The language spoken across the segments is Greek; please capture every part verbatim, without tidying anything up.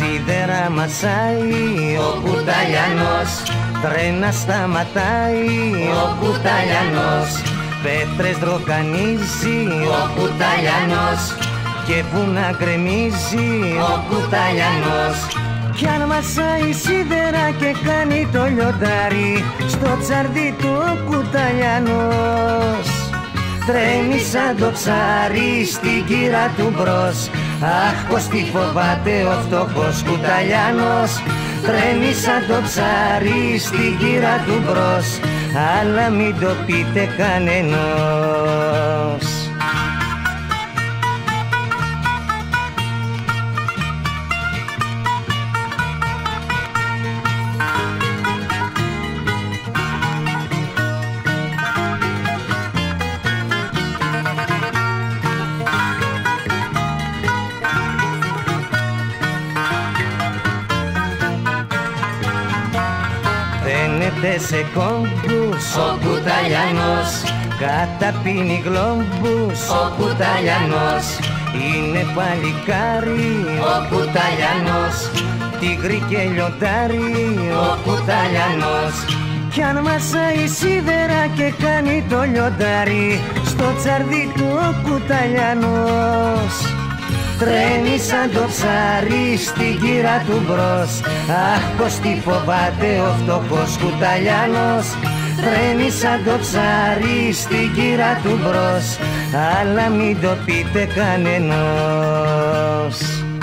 σίδερα μασάει ο Κουταλιανός, τρένα σταματάει ο Κουταλιανός, πέτρες δροκανίζει ο Κουταλιανός και βουνά γκρεμίζει ο Κουταλιανός. Κι αν μασάει σίδερα και κάνει το λιοντάρι, στο τσαρδί του ο Κουταλιανός τρέμει σαν το ψάρι στην κύρα του μπρος. Αχ, πως τι φοβάται ο φτωχός Κουταλιανός, τρέμει σαν το ψάρι στην κύρα του μπρος, αλλά μην το πείτε κανενός. Φαίνεται σε κόμπους ο Κουταλιανός, καταπίνει γλόμπους ο Κουταλιανός, είναι παλικάρι ο Κουταλιανός, τίγρη και λιοντάρι ο Κουταλιανός. Κι αν μασάει σίδερα και κάνει το λιοντάρι, στο τσαρδί του ο Κουταλιανός τρέμει σαν το ψάρι στην κύρα του μπρος. Αχ, πως τι φοβάται ο φτωχός Κουταλιανός, τρέμει σαν το ψάρι στην κύρα του μπρος, αλλά μην το πείτε κανενός.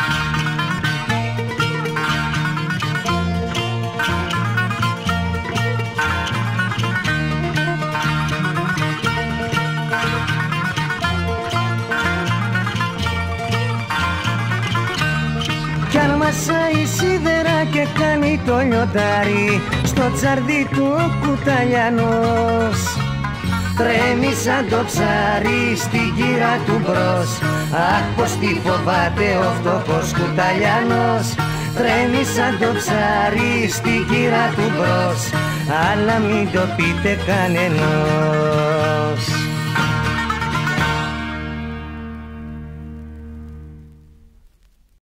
Κι αν μασάει σίδερα και κάνει το λιοντάρι, στο τσαρδί του ο Κουταλιανός τρέμει σαν το ψάρι στην κύρα του μπρος. Αχ, πως τι φοβάται ο φτωχός Κουταλιανός, τρέμει σαν το ψάρι στην κύρα του μπρος, αλλά μην το πείτε κανενός.